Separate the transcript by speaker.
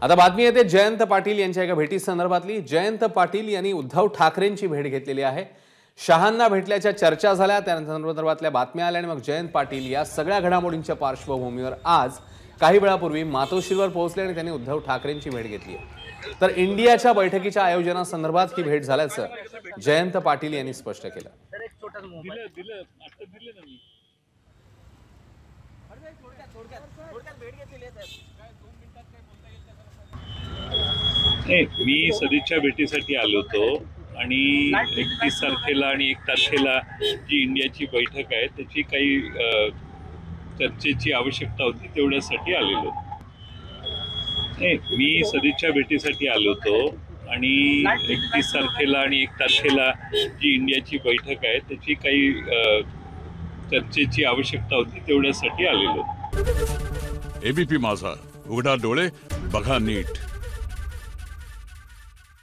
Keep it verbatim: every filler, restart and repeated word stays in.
Speaker 1: आता बातमी येते जयंत पाटील यांच्या एका भेटी संदर्भातली। जयंत पाटील यांनी उद्धव ठाकरेंची भेट घेतलेली आहे। शहांना भेटल्याच्या चर्चा झाल्या, त्या संदर्भातल्या बातम्या आल्या आणि मग जयंत पाटील या सगळ्या घडामोडींच्या पार्श्वभूमीवर आज काही वेळापूर्वी मातोश्रीवर पोहोचले आणि त्यांनी उद्धव ठाकरेंची भेट घेतली आहे। तर इंडियाच्या बैठकीच्या आयोजनासंदर्भात ही भेट झाल्याचं जयंत पाटील यांनी स्पष्ट केलं।
Speaker 2: मी सदिच्छा भेटीसाठी आलो होतो आणि एकतीस तारखेला आणि एक तारखेला जी इंडियाची बैठक आहे त्याची काही चर्चेची आवश्यकता होती, तेवढ्यासाठी आलेलो। मी सदिच्छा भेटीसाठी आलो होतो आणि एकतीस तारखेला आणि एक तारखेला जी इंडियाची बैठक आहे त्याची काही चर्चेची आवश्यकता होती, तेवढ्यासाठी आलेलो।
Speaker 3: एबीपी माझा, उघडा डोळे बघा नीट।